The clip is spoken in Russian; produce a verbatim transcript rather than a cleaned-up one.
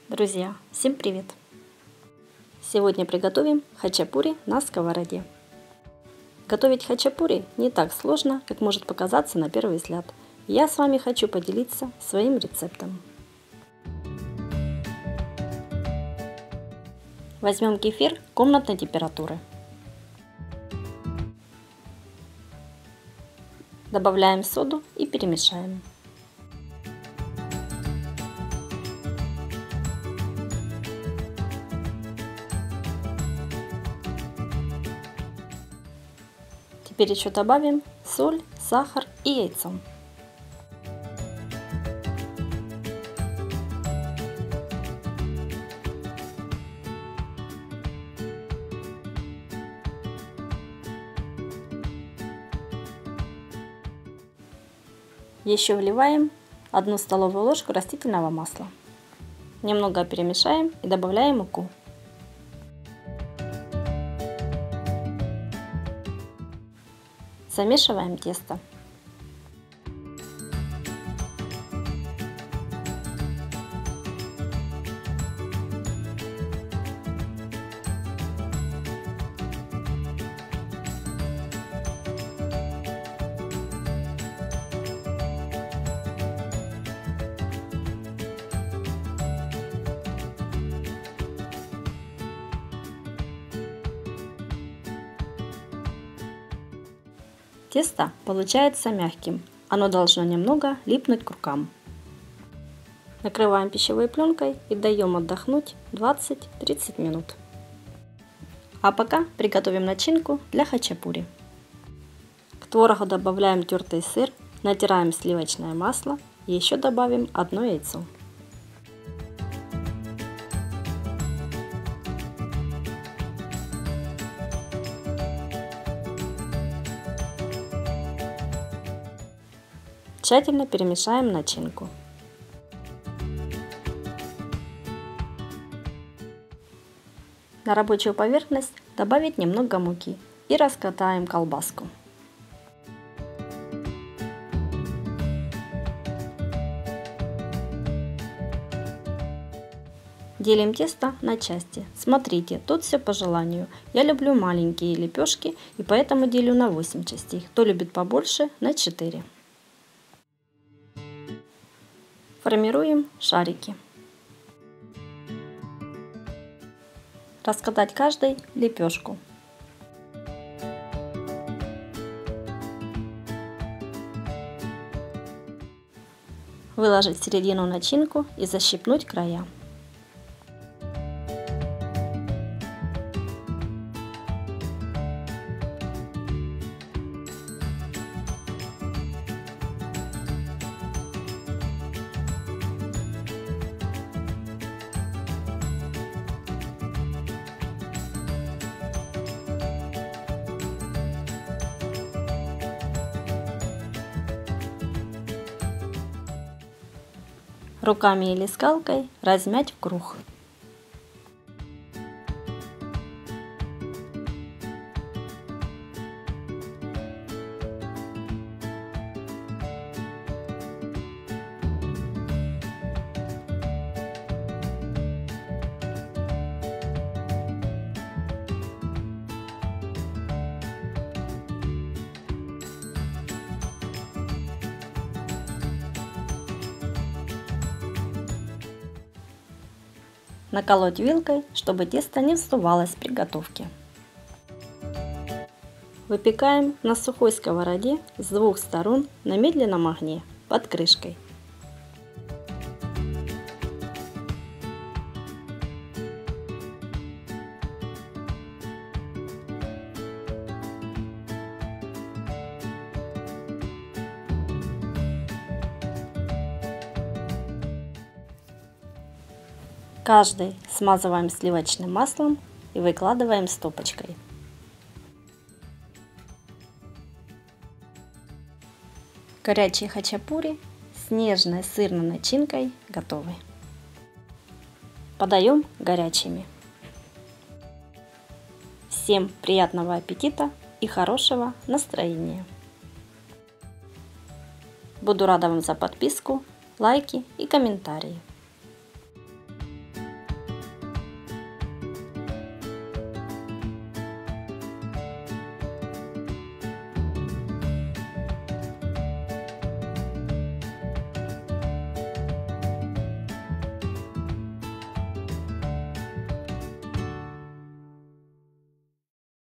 Друзья, всем привет! Сегодня приготовим хачапури на сковороде. Готовить хачапури не так сложно, как может показаться на первый взгляд. Я с вами хочу поделиться своим рецептом. Возьмем кефир комнатной температуры. Добавляем соду и перемешаем. Теперь еще добавим соль, сахар и яйцо. Еще вливаем одну столовую ложку растительного масла. Немного перемешаем и добавляем муку. Замешиваем тесто. Тесто получается мягким, оно должно немного липнуть к рукам. Накрываем пищевой пленкой и даем отдохнуть двадцать-тридцать минут. А пока приготовим начинку для хачапури. К творогу добавляем тертый сыр, натираем сливочное масло и еще добавим одно яйцо. Тщательно перемешаем начинку. На рабочую поверхность добавить немного муки и раскатаем колбаску. Делим тесто на части. Смотрите, тут все по желанию. Я люблю маленькие лепешки и поэтому делю на восемь частей. Кто любит побольше, на четыре. Формируем шарики. Раскатать каждой лепешку. Выложить в середину начинку и защипнуть края. Руками или скалкой размять в круг. Наколоть вилкой, чтобы тесто не вздувалось при готовке. Выпекаем на сухой сковороде с двух сторон на медленном огне под крышкой. Каждый смазываем сливочным маслом и выкладываем стопочкой. Горячие хачапури с нежной сырной начинкой готовы. Подаем горячими. Всем приятного аппетита и хорошего настроения! Буду рада вам за подписку, лайки и комментарии.